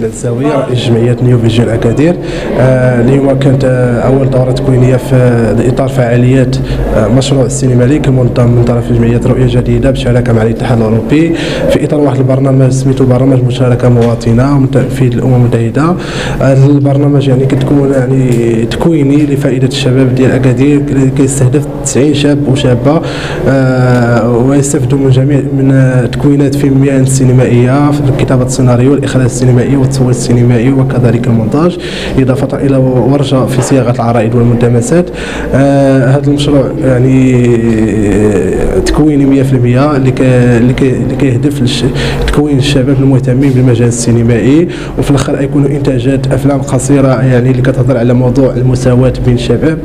محمد الزاوية رئيس جمعية نيو فيجن أكادير. اليوم كانت أول دورة تكوينية في إطار فعاليات مشروع السينماليك المنظم من طرف جمعية رؤية جديدة بشراكة مع الاتحاد الأوروبي في إطار واحد البرنامج سميتو برنامج مشاركة مواطنة في الأمم المتحدة. هذا البرنامج يعني كتكون يعني تكويني لفائدة الشباب ديال أكادير، كيستهدف 90 شاب وشابة ويستفدوا من جميع من تكوينات في المهن السينمائية، في كتابة السيناريو والإخراج السينمائي والتصوير السينمائي وكذلك المونتاج، إضافة إلى ورشة في صياغة العرائض والملتمسات. هذا المشروع يعني تكويني 100% اللي كيهدف لتكوين الشباب المهتمين بالمجال السينمائي، وفي الاخر يكونوا انتاجات افلام قصيره يعني اللي كتهضر على موضوع المساواه بين الشباب.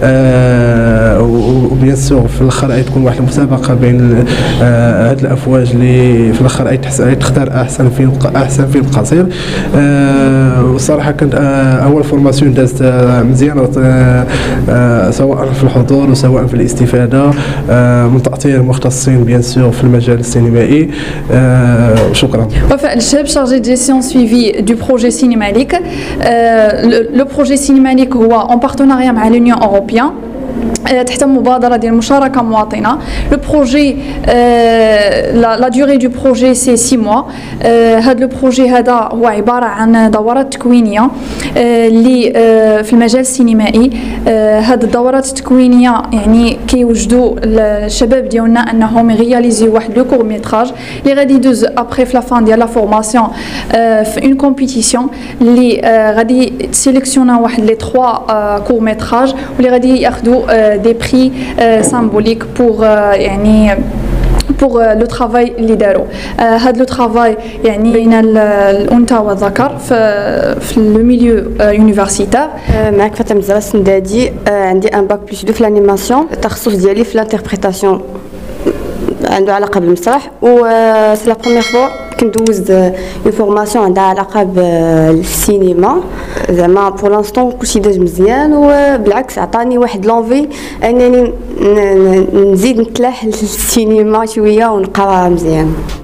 وبيان سور في الاخر تكون واحد المسابقه بين هاد الافواج اللي في الاخر تختار احسن فيلم قصير. والصراحه كانت اول فورماسيون دازت مزيانه، سواء في الحضور وسواء في الاستفاده من تاطير مختصين بيان سور في المجال السينمائي. شكرا. وفاء الشاب chargé de gestion suivi du projet Cinémalique. Le projet Cinémalique هو en partenariat مع l'Union européenne تحت مبادرة ديال مشاركة مواطنة. لو بروجي لا ديوري دو بروجي سي 6 موا. هذا لو بروجي هذا هو عبارة عن دورات تكوينية اللي في المجال السينمائي. هاد الدورات التكوينية يعني كيوجدوا الشباب ديالنا انهم يغياليزيو واحد لو كور ميتراج اللي غادي يدوز ابري في لا فان ديال لا فورماسيون في اون كومبيتيسيون اللي غادي تسيليكسيونا واحد لي 3 كور ميتراج واللي غادي ياخذوا des prix symboliques pour le travail اللي داروا. هذا لو travail يعني بين الأنثى والذكر في لو ميليو يونيفرسيتير. معك فاطمة الزهراء السندادي، عندي ان باك بلس 2 في الانيماسيون، التخصص ديالي في الانتربريتاسيون عنده علاقه بالمسرح. و سي لا بروميير فوا كندوز اون فورماسيون عندها علاقه بالسينما. زعما بور لانستون كلشي داز مزيان، وبالعكس عطاني واحد لونفي انني نزيد نتلاح للسينما شويه ونقرا مزيان.